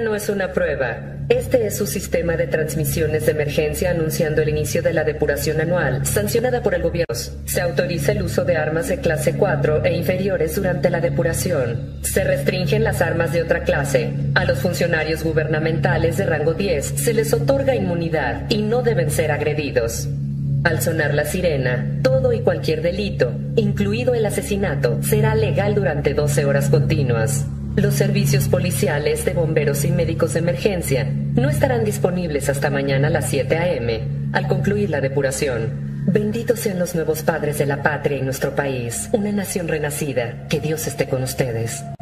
no es una prueba. Este es su sistema de transmisiones de emergencia anunciando el inicio de la depuración anual, sancionada por el gobierno. Se autoriza el uso de armas de clase 4 e inferiores durante la depuración. Se restringen las armas de otra clase. A los funcionarios gubernamentales de rango 10 se les otorga inmunidad y no deben ser agredidos. Al sonar la sirena, todo y cualquier delito, incluido el asesinato, será legal durante 12 horas continuas. Los servicios policiales de bomberos y médicos de emergencia no estarán disponibles hasta mañana a las 7 a.m., al concluir la depuración. Benditos sean los nuevos padres de la patria y nuestro país, una nación renacida. Que Dios esté con ustedes.